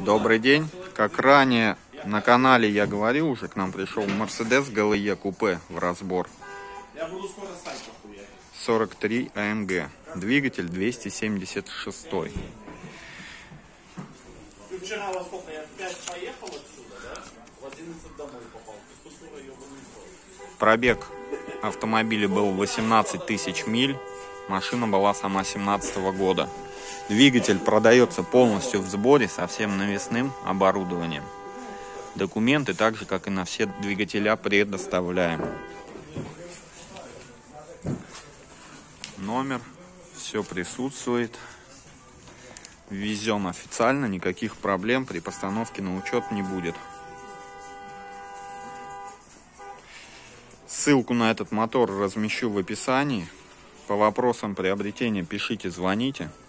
Добрый день. Как ранее на канале я говорил, уже к нам пришел Mercedes GLE купе в разбор. 43 AMG. Двигатель 276. Ты вчера во сколько? Я в 5 поехал отсюда, да? В 11 домой попал. Ты скоро ее вынесешь. Пробег автомобиля был 18 тысяч миль. Машина была сама 17 года. Двигатель продается полностью в сборе со всем навесным оборудованием. Документы, так же как и на все двигателя, предоставляем. Номер, все присутствует. Везем официально, никаких проблем при постановке на учет не будет. Ссылку на этот мотор размещу в описании. По вопросам приобретения пишите, звоните.